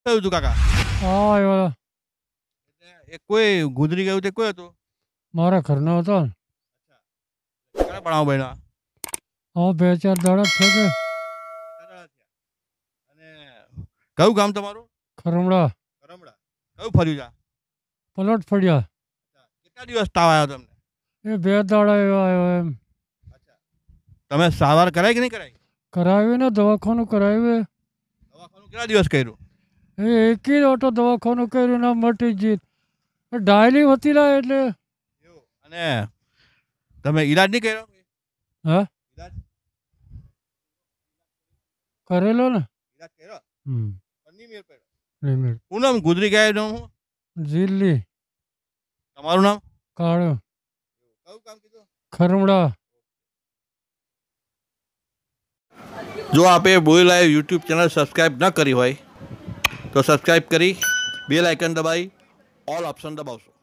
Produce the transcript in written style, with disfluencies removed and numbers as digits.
કયું હતું કાકા? હા આવ્યો એ કોઈ ગુજરી ગયું તે કોઈ હતું? મારા ઘરનો હતો ને. ક્યારે ભણાવો બન્યા? હા 2-4 દાડા જ છે કે અને કયું ગામ તમારું? ખરમડા કરમડા. કયું ફર્યું છે? પલોટ ફળ્યા. કેટલા દિવસ તાવ આવ્યો તમને? એ 2 દાડા એવા આવ્યો એમ. તમે સારવાર કરાય કે નહીં કરાય? કરાવ્યું ને દવાખાનું કરાવ્યું. દવાખાનું કેટલા દિવસ કર્યું? એ એકી ઓટો દવાખાનું કર્યું ના મટી ગઈ. ડાયલી હતી ના એટલે. અને તમે ઈલાજ નહીં કર્યો? હા ઈલાજ કરેલો ને. ઈલાજ કર્યો? હમ પણ નહીં મેળ પડ્યો. લિમિટ શું નામ ગુજરી ગયા નું? જીલ્લી તમારું નામ? કાળો કયું કામ કીધું? ખરમડા. જો આપે boy live YouTube channel subscribe ન કરી હોય તો સબસ્ક્રાઈબ કરી બેલ આઇકન દબાવી ઓલ ઓપ્શન દબાવશો.